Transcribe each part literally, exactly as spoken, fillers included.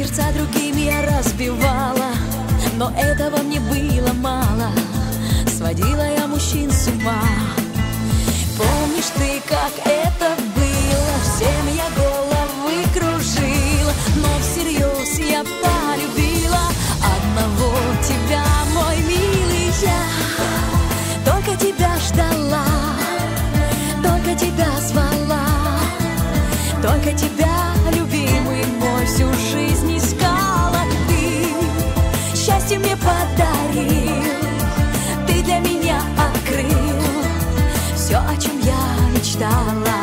Сердца другим я разбивала, но этого мне было мало. Сводила я мужчин с ума. Помнишь ты, как это было? Всем я головы кружила, но всерьез я полюбила одного тебя, мой милый, я только тебя ждала, только тебя звала, только тебя, любимый мой, всю жизнь искала. Ты счастье мне подарил, ты для меня открыл все, о чем я мечтала.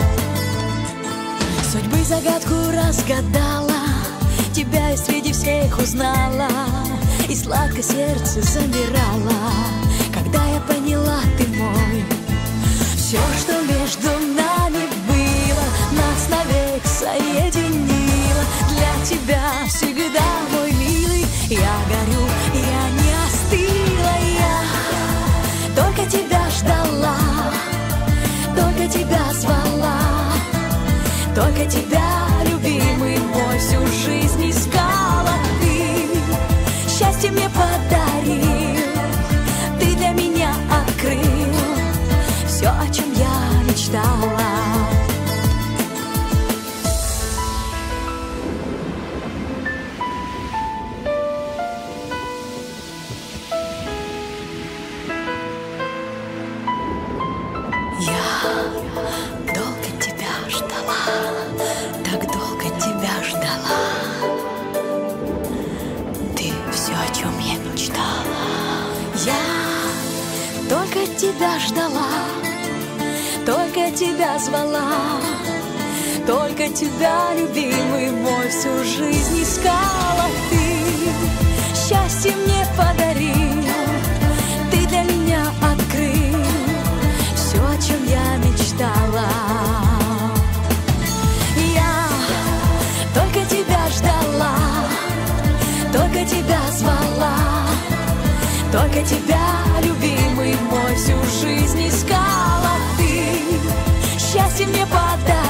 Судьбы загадку разгадала, тебя я среди всех узнала, и сладко сердце замирало, когда я поняла, ты мой. Все, что между нами было, нас навек соединило. Для тебя всегда, мой милый, я горю, я не остыла. Я только тебя ждала, только тебя звала, только тебя, любимый мой, всю жизнь искала. Ты счастье мне подарил, ты для меня открыл все, о чем я мечтала. Я долго тебя ждала, так долго тебя ждала. Ты все, о чем я мечтала. Я только тебя ждала, только тебя звала, только тебя, любимый мой, всю жизнь искала. Ты счастье мне подарил, ты для меня открыл все, о чем я мечтала. Я только тебя ждала, только тебя звала, только тебя, любимый мой, всю жизнь искала. Ты счастье мне подарил,